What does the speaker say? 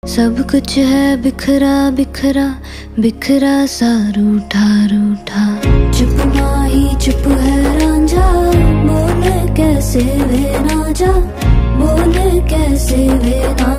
सब कुछ है बिखरा बिखरा बिखरा सा रूठा रूठा। चुप माही चुप है रांझा, बोल कैसे वे ना जा, बोल कैसे वे ना